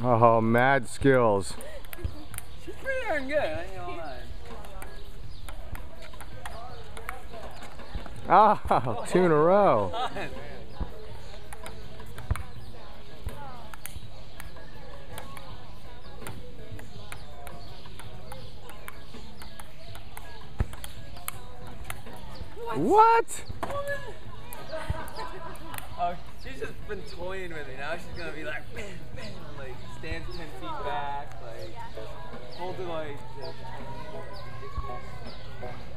Oh, mad skills. She's pretty darn good, I ain't gonna lie. Oh, 2 in a row. What? Oh, she's just been toying with me. Now she's gonna be like, bam, bam, like stands 10 feet back, like hold it like this.